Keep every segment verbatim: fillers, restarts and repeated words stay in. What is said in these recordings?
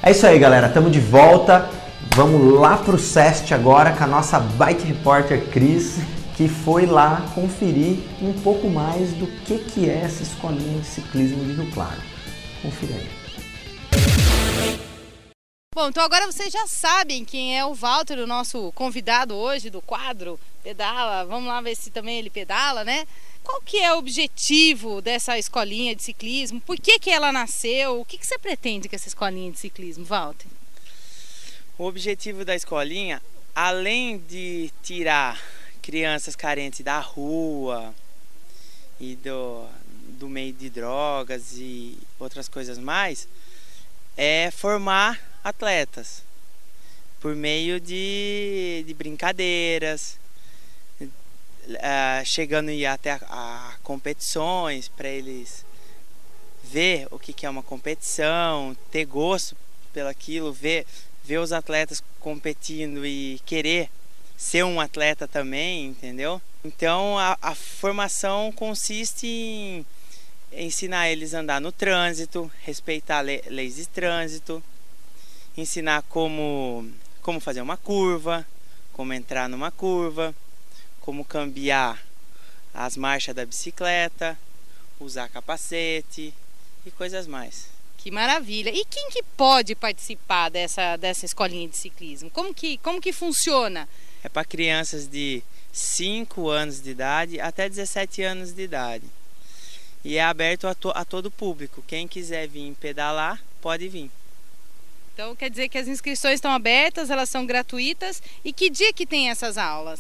É isso aí, galera, estamos de volta. Vamos lá para o SEST agora com a nossa Bike Repórter Cris, que foi lá conferir um pouco mais do que, que é essa escolinha de ciclismo de Rio Claro. Confira aí. Bom, então agora vocês já sabem quem é o Walter, o nosso convidado hoje do quadro Pedala. Vamos lá ver se também ele pedala, né? Qual que é o objetivo dessa escolinha de ciclismo? Por que que ela nasceu? O que que você pretende com essa escolinha de ciclismo, Walter? O objetivo da escolinha, além de tirar crianças carentes da rua e do, do meio de drogas e outras coisas mais, é formar atletas por meio de, de brincadeiras, uh, chegando a ir até a, a competições para eles ver o que, que é uma competição, ter gosto pelaquilo, ver, ver os atletas competindo e querer ser um atleta também, entendeu? Então a, a formação consiste em ensinar eles a andar no trânsito, respeitar le, leis de trânsito, ensinar como, como fazer uma curva, como entrar numa curva, como cambiar as marchas da bicicleta, usar capacete e coisas mais. Que maravilha! E quem que pode participar dessa, dessa escolinha de ciclismo? Como que, como que funciona? É para crianças de cinco anos de idade até dezessete anos de idade. E é aberto a, to, a todo público. Quem quiser vir pedalar, pode vir. Então quer dizer que as inscrições estão abertas, elas são gratuitas. E que dia que tem essas aulas?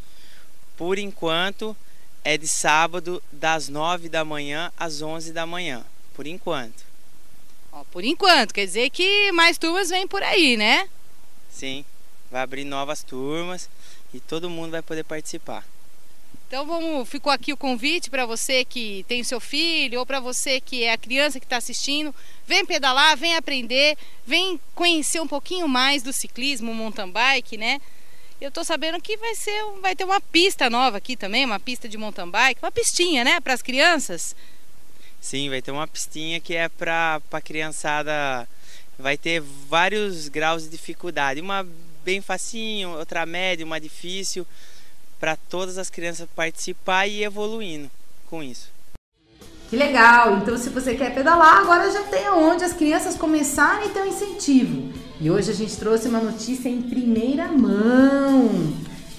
Por enquanto é de sábado das nove da manhã às onze da manhã. Por enquanto. Ó, por enquanto, quer dizer que mais turmas vêm por aí, né? Sim, vai abrir novas turmas e todo mundo vai poder participar. Então vamos, ficou aqui o convite para você que tem seu filho ou para você que é a criança que está assistindo. Vem pedalar, vem aprender, vem conhecer um pouquinho mais do ciclismo, mountain bike, né? Eu tô sabendo que vai ser, vai ter uma pista nova aqui também, uma pista de mountain bike, uma pistinha, né, para as crianças. Sim, vai ter uma pistinha que é para a criançada, vai ter vários graus de dificuldade, uma bem facinho, outra média, uma difícil, para todas as crianças participar e ir evoluindo com isso. Que legal! Então se você quer pedalar, agora já tem onde as crianças começarem a ter um incentivo. E hoje a gente trouxe uma notícia em primeira mão.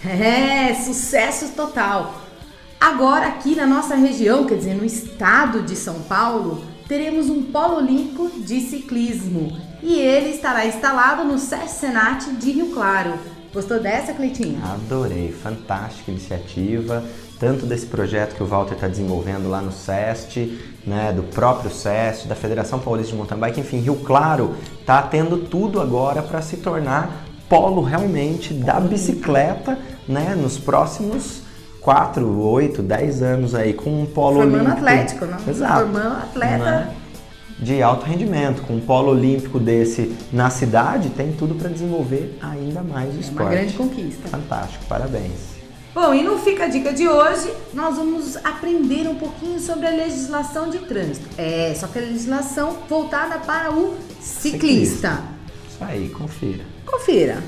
É, sucesso total! Agora aqui na nossa região, quer dizer, no estado de São Paulo, teremos um polo olímpico de ciclismo. E ele estará instalado no SEST Senat de Rio Claro. Gostou dessa, Cleitinho? Adorei, fantástica iniciativa, tanto desse projeto que o Walter está desenvolvendo lá no SEST, né, do próprio SEST, da Federação Paulista de Mountain Bike, enfim, Rio Claro está tendo tudo agora para se tornar polo realmente da bicicleta, né, nos próximos quatro, oito, dez anos aí, com um polo Formando olímpico. atlético, não? Exato. Formando atleta. Né? De alto rendimento, com um polo olímpico desse na cidade, tem tudo para desenvolver ainda mais o É esporte. uma grande conquista. Fantástico, parabéns. Bom, e no Fica a Dica de hoje, nós vamos aprender um pouquinho sobre a legislação de trânsito. É, só que a legislação voltada para o ciclista. ciclista. Isso aí, confira. Confira.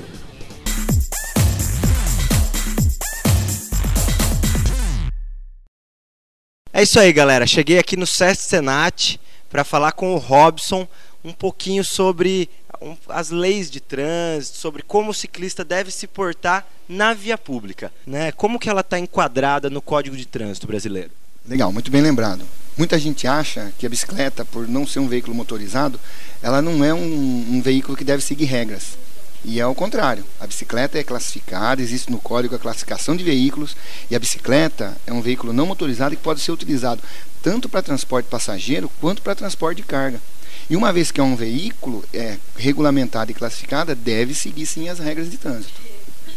É isso aí, galera. Cheguei aqui no SEST Senat para falar com o Robson um pouquinho sobre as leis de trânsito, sobre como o ciclista deve se portar na via pública, né? Como que ela está enquadrada no Código de Trânsito brasileiro? Legal, muito bem lembrado. Muita gente acha que a bicicleta, por não ser um veículo motorizado, ela não é um, um veículo que deve seguir regras. E é o contrário, a bicicleta é classificada, existe no código a classificação de veículos, e a bicicleta é um veículo não motorizado que pode ser utilizado tanto para transporte passageiro quanto para transporte de carga. E uma vez que é um veículo é regulamentado e classificado, deve seguir sim as regras de trânsito.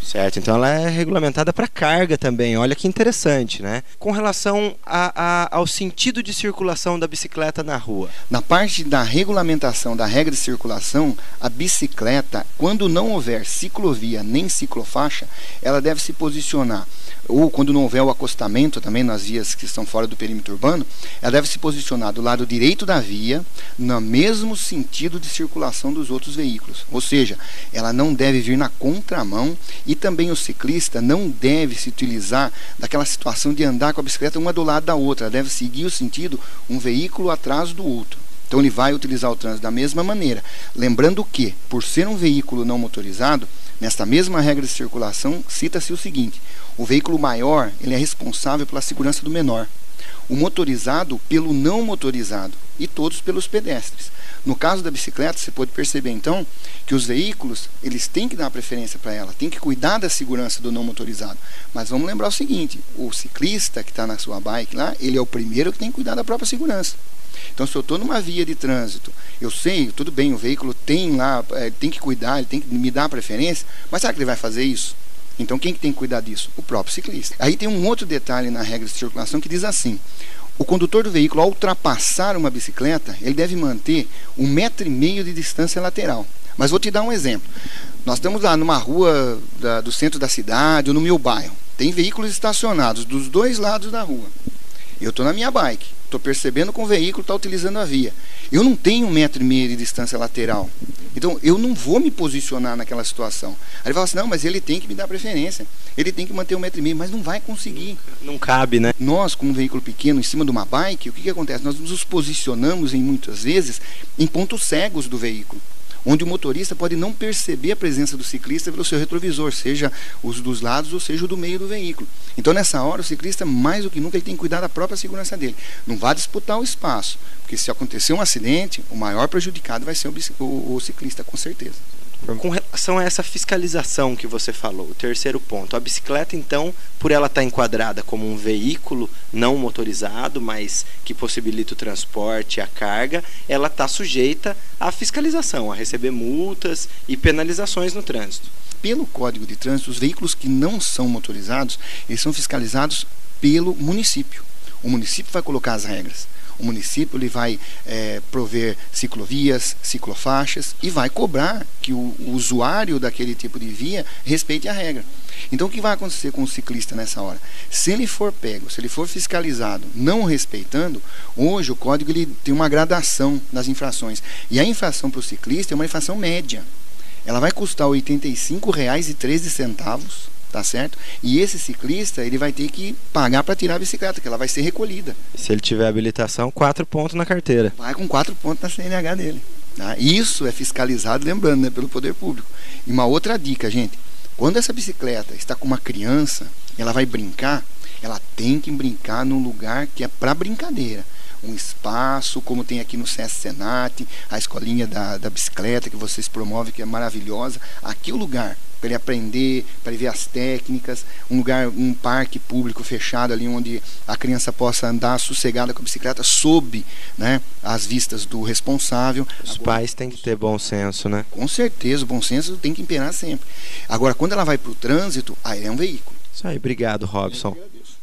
Certo, então ela é regulamentada para carga também, olha que interessante, né? Com relação a, a, ao sentido de circulação da bicicleta na rua. Na parte da regulamentação da regra de circulação, a bicicleta, quando não houver ciclovia nem ciclofaixa, ela deve se posicionar, ou quando não houver o acostamento também nas vias que estão fora do perímetro urbano, ela deve se posicionar do lado direito da via, no mesmo sentido de circulação dos outros veículos. Ou seja, ela não deve vir na contramão e também o ciclista não deve se utilizar daquela situação de andar com a bicicleta uma do lado da outra, ela deve seguir o sentido um veículo atrás do outro. Então ele vai utilizar o trânsito da mesma maneira. Lembrando que, por ser um veículo não motorizado, nesta mesma regra de circulação, cita-se o seguinte: o veículo maior ele é responsável pela segurança do menor, o motorizado pelo não motorizado e todos pelos pedestres. No caso da bicicleta, você pode perceber então que os veículos eles têm que dar preferência para ela, têm que cuidar da segurança do não motorizado. Mas vamos lembrar o seguinte: o ciclista que está na sua bike lá, ele é o primeiro que tem que cuidar da própria segurança. Então, se eu estou numa via de trânsito, eu sei, tudo bem, o veículo tem lá, ele tem que cuidar, ele tem que me dar preferência, mas será que ele vai fazer isso? Então, quem que tem que cuidar disso? O próprio ciclista. Aí tem um outro detalhe na regra de circulação que diz assim: o condutor do veículo, ao ultrapassar uma bicicleta, ele deve manter um metro e meio de distância lateral. Mas vou te dar um exemplo. Nós estamos lá numa rua da, do centro da cidade ou no meu bairro. Tem veículos estacionados dos dois lados da rua. Eu estou na minha bike, estou percebendo que o veículo está utilizando a via. Eu não tenho um metro e meio de distância lateral. Então, eu não vou me posicionar naquela situação. Aí ele fala assim: não, mas ele tem que me dar preferência. Ele tem que manter um metro e meio, mas não vai conseguir. Não cabe, né? Nós, com um veículo pequeno, em cima de uma bike, o que, que acontece? Nós nos posicionamos, em muitas vezes, em pontos cegos do veículo, onde o motorista pode não perceber a presença do ciclista pelo seu retrovisor, seja os dos lados ou seja o do meio do veículo. Então, nessa hora, o ciclista, mais do que nunca, ele tem que cuidar da própria segurança dele. Não vá disputar o espaço, porque se acontecer um acidente, o maior prejudicado vai ser o, o, o ciclista, com certeza. Com relação a essa fiscalização que você falou, o terceiro ponto, a bicicleta, então, por ela estar enquadrada como um veículo não motorizado, mas que possibilita o transporte e a carga, ela está sujeita à fiscalização, a receber multas e penalizações no trânsito. Pelo Código de Trânsito, os veículos que não são motorizados, eles são fiscalizados pelo município. O município vai colocar as regras. O município ele vai é, prover ciclovias, ciclofaixas e vai cobrar que o, o usuário daquele tipo de via respeite a regra. Então, o que vai acontecer com o ciclista nessa hora? Se ele for pego, se ele for fiscalizado não respeitando, hoje o código ele tem uma gradação das infrações. E a infração para o ciclista é uma infração média. Ela vai custar oitenta e cinco reais e treze centavos. Tá certo? E esse ciclista, ele vai ter que pagar para tirar a bicicleta, que ela vai ser recolhida. Se ele tiver habilitação, quatro pontos na carteira. Vai com quatro pontos na C N H dele. Tá? Isso é fiscalizado, lembrando, né, pelo poder público. E uma outra dica, gente: quando essa bicicleta está com uma criança, ela vai brincar, ela tem que brincar num lugar que é para brincadeira. Um espaço, como tem aqui no SESC Senat, a escolinha da, da bicicleta que vocês promovem, que é maravilhosa. Aqui é o lugar para ele aprender, para ele ver as técnicas, um lugar, um parque público fechado ali onde a criança possa andar sossegada com a bicicleta sob, né, as vistas do responsável. Os Agora, pais têm que ter bom senso, né? Com certeza, o bom senso tem que imperar sempre. Agora, quando ela vai para o trânsito, aí é um veículo. Isso aí, obrigado, Robson.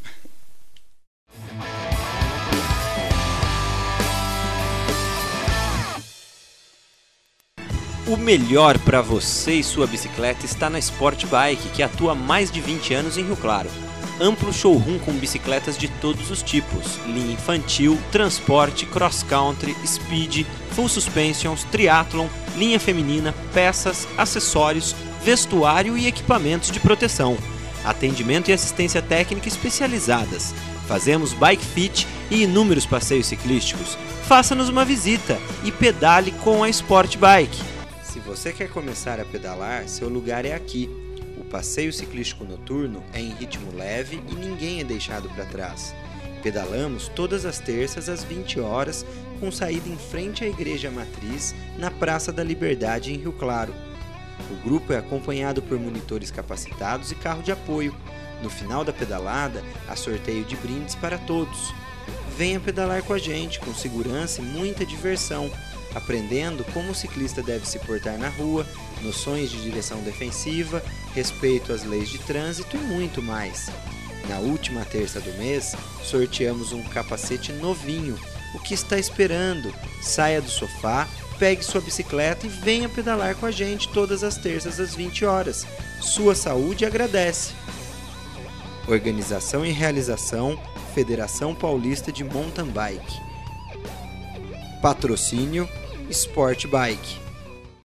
O melhor para você e sua bicicleta está na Sport Bike, que atua há mais de vinte anos em Rio Claro. Amplo showroom com bicicletas de todos os tipos, linha infantil, transporte, cross-country, speed, full suspensions, triathlon, linha feminina, peças, acessórios, vestuário e equipamentos de proteção. Atendimento e assistência técnica especializadas. Fazemos bike fit e inúmeros passeios ciclísticos. Faça-nos uma visita e pedale com a Sport Bike. Se você quer começar a pedalar, seu lugar é aqui. O passeio ciclístico noturno é em ritmo leve e ninguém é deixado para trás. Pedalamos todas as terças às vinte horas, com saída em frente à Igreja Matriz, na Praça da Liberdade, em Rio Claro. O grupo é acompanhado por monitores capacitados e carro de apoio. No final da pedalada, há sorteio de brindes para todos. Venha pedalar com a gente, com segurança e muita diversão. aprendendo como o ciclista deve se portar na rua, noções de direção defensiva, respeito às leis de trânsito e muito mais. Na última terça do mês, sorteamos um capacete novinho. O que está esperando? Saia do sofá, pegue sua bicicleta e venha pedalar com a gente todas as terças às vinte horas. Sua saúde agradece. Organização e realização, Federação Paulista de Mountain Bike. Patrocínio Sport Bike.